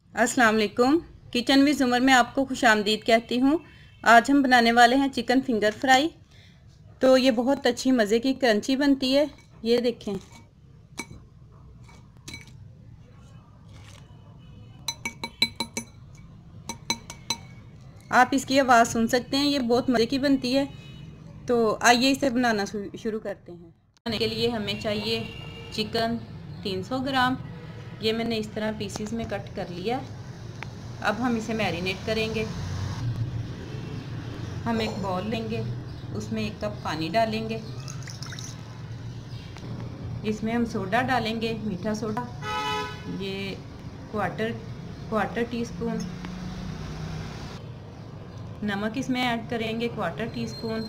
अस्सलाम वालेकुम। Kitchen with जुमर में आपको खुशामदीद कहती हूँ। आज हम बनाने वाले हैं चिकन फिंगर फ्राई। तो ये बहुत अच्छी मज़े की क्रंची बनती है। ये देखें, आप इसकी आवाज़ सुन सकते हैं। ये बहुत मज़े की बनती है। तो आइए इसे बनाना शुरू करते हैं। बनाने के लिए हमें चाहिए चिकन 300 ग्राम। ये मैंने इस तरह पीसीज में कट कर लिया। अब हम इसे मैरिनेट करेंगे। हम एक बाउल लेंगे, उसमें 1 कप पानी डालेंगे। इसमें हम सोडा डालेंगे, मीठा सोडा, ये क्वार्टर टी स्पून। नमक इसमें ऐड करेंगे क्वार्टर टी स्पून।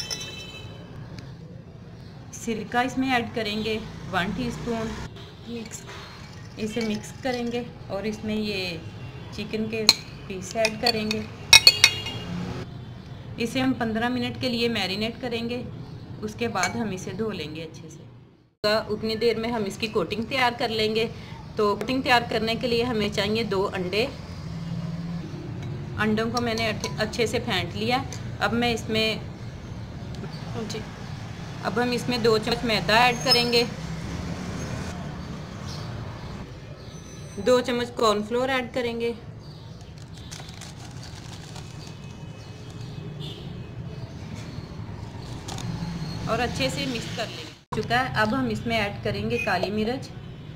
सिरका इसमें ऐड करेंगे 1 टीस्पून। इसे मिक्स करेंगे और इसमें ये चिकन के पीस ऐड करेंगे। इसे हम 15 मिनट के लिए मैरिनेट करेंगे। उसके बाद हम इसे धो लेंगे अच्छे से। उतनी देर में हम इसकी कोटिंग तैयार कर लेंगे। तो कोटिंग तैयार करने के लिए हमें चाहिए 2 अंडे। अंडों को मैंने अच्छे से फेंट लिया। अब हम इसमें 2 चम्मच मैदा ऐड करेंगे, 2 चम्मच कॉर्नफ्लोर ऐड करेंगे, और अच्छे से मिक्स कर लेंगे। हो चुका है। अब हम इसमें ऐड करेंगे काली मिर्च,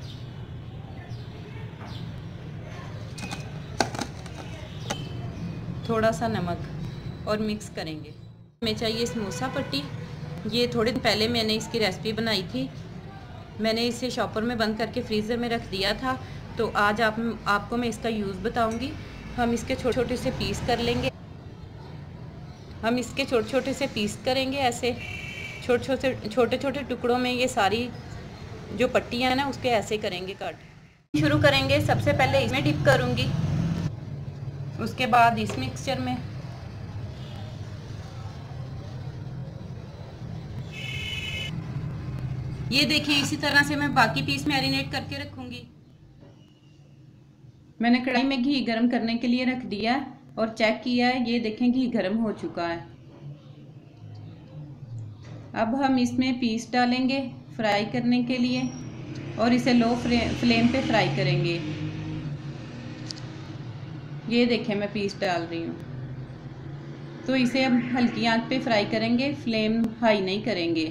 थोड़ा सा नमक और मिक्स करेंगे। हमें चाहिए समोसा पट्टी। ये थोड़े दिन पहले मैंने इसकी रेसिपी बनाई थी। मैंने इसे शॉपर में बंद करके फ्रीज़र में रख दिया था। तो आज आपको मैं इसका यूज़ बताऊंगी। हम इसके छोटे छोटे से पीस कर लेंगे। हम इसके छोटे छोटे से पीस करेंगे। ऐसे छोटे छोटे टुकड़ों में ये सारी जो पट्टियाँ हैं ना, उसके ऐसे करेंगे कट। शुरू करेंगे। सबसे पहले इसमें डिप करूँगी, उसके बाद इस मिक्सचर में, ये देखिए इसी तरह से मैं बाकी पीस मैरिनेट करके रखूँगी। मैंने कढ़ाई में घी गरम करने के लिए रख दिया और चेक किया है। ये देखें घी गरम हो चुका है। अब हम इसमें पीस डालेंगे फ्राई करने के लिए और इसे लो फ्लेम पे फ्राई करेंगे। ये देखें मैं पीस डाल रही हूँ। तो इसे अब हल्की आंच पे फ्राई करेंगे, फ्लेम हाई नहीं करेंगे।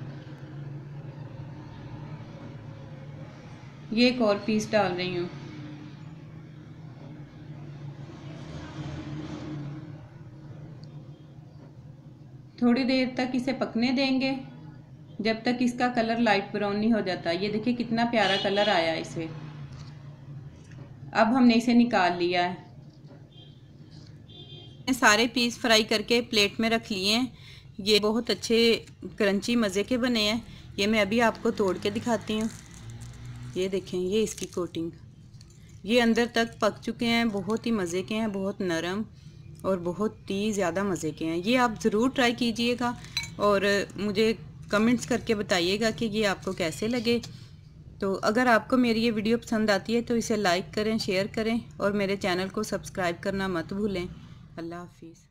ये एक और पीस डाल रही हूँ। थोड़ी देर तक इसे पकने देंगे, जब तक इसका कलर लाइट ब्राउन नहीं हो जाता। ये देखिए कितना प्यारा कलर आया इसे। अब हमने इसे निकाल लिया है। सारे पीस फ्राई करके प्लेट में रख लिए हैं। ये बहुत अच्छे क्रंची मज़े के बने हैं। ये मैं अभी आपको तोड़ के दिखाती हूँ। ये देखें, ये इसकी कोटिंग, ये अंदर तक पक चुके हैं। बहुत ही मज़े के हैं, बहुत नरम और बहुत ही ज़्यादा मज़े के हैं। ये आप ज़रूर ट्राई कीजिएगा और मुझे कमेंट्स करके बताइएगा कि ये आपको कैसे लगे। तो अगर आपको मेरी ये वीडियो पसंद आती है तो इसे लाइक करें, शेयर करें और मेरे चैनल को सब्सक्राइब करना मत भूलें। अल्लाह हाफिज़।